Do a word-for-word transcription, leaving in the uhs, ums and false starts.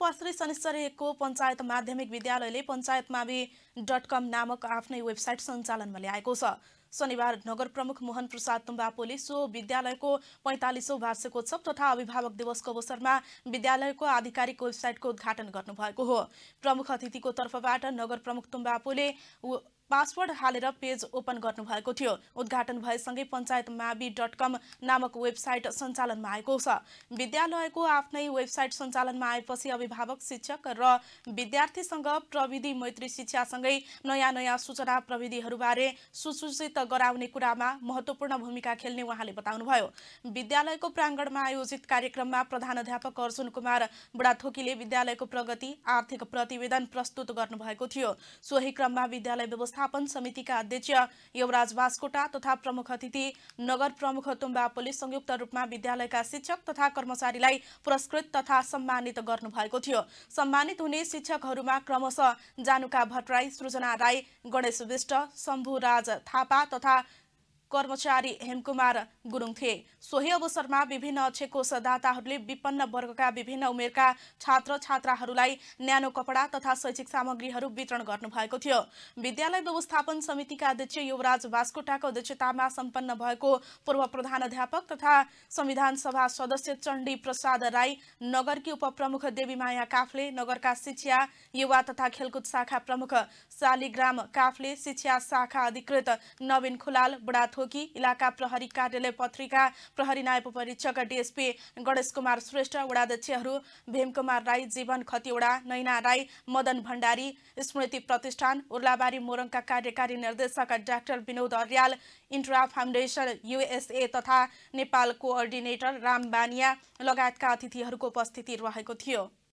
पस्त्री शनिश्चर एकको पञ्चायत माध्यमिक विद्यालयले पञ्चायतमावि डट कम नामक आफ्नै वेबसाइट सञ्चालनमा ल्याएको छ। शनिबार नगर प्रमुख मोहन प्रसाद तुम्बापोले सो विद्यालयको पैंतालीसौं वार्षिकोत्सव तथा अभिभावक दिवसको अवसरमा विद्यालयको आधिकारिक वेबसाइटको उद्घाटन गर्नुभएको हो। प्रमुख अतिथिको तर्फबाट नगर प्रमुख तुम्बापोले पासवर्ड हालेर पेज ओपन गर्नुभएको थियो। उद्घाटन भएसँगै पञ्चायत मावि डट कम नामक वेबसाइट सञ्चालनमा आएको छ। विद्यालयको आफ्नै वेबसाइट सञ्चालनमा आएपछि अभिभावक, शिक्षक र विद्यार्थीसँग प्रविधि मैत्री शिक्षासँगै नयाँ नयाँ सूचना प्रविधिहरूबारे सुसूचित गराउने कुरामा महत्त्वपूर्ण भूमिका खेल्ने उहाँले बताउनुभयो। विद्यालयको प्राङ्गणमा आयोजित कार्यक्रममा प्रधानाध्यापक अर्जुन कुमार बुढाथोकीले विद्यालयको प्रगति आर्थिक प्रतिवेदन प्रस्तुत गर्नुभएको थियो। सोही क्रममा विद्यालय व्यवस्थापन समितिका अध्यक्ष युवराज बास्कोटा तथा प्रमुख अतिथि नगर प्रमुख तुम्बापोले संयुक्त रूपमा विद्यालयका शिक्षक तथा कर्मचारीलाई पुरस्कृत तथा सम्मानित गर्नुभएको थियो। सम्मानित हुने शिक्षकहरूमा क्रमशः जानुका भट्टराई, सृजना राई, गणेश विष्ट, शम्भुराज थापा तथा कर्मचारी हेमकुमार गुरुङ थिए। सोही अवसरमा विभिन्न अक्षय कोषदाताहरूले विपन्न वर्गका विभिन्न उमेरका छात्र छात्राहरूलाई न्यानो कपडा तथा शैक्षिक सामग्रीहरू वितरण गर्नुभएको थियो। विद्यालय व्यवस्थापन समितिका अध्यक्ष युवराज बास्कोटाको अध्यक्षतामा सम्पन्न भएको पूर्व प्रधानाध्यापक तथा संविधान सभा सदस्य चण्डी प्रसाद राई, नगरकी उपप्रमुख देवीमाया काफ्ले, नगरका शिक्षा युवा तथा खेलकुद शाखा प्रमुख शालिग्राम काफ्ले, शिक्षा शाखा अधिकृत नवीन खुलाल बुढाथोकी, इलाका प्रहरी कार्यालय पत्रिका प्रहरी नायब परीक्षक डीएसपी गणेश कुमार श्रेष्ठ, वडाध्यक्षहरू भीमकुमार राई, जीवन खतिवडा, नैना राई, मदन भण्डारी, स्मृति प्रतिष्ठान, उर्लाबारी मोरङका कार्यकारी निर्देशक doctor Binod Aryal, Intra foundation USA तथा नेपाल कोअर्डिनेटर राम बानिया लगायतका अतिथिहरूको उपस्थिति रहेको थियो।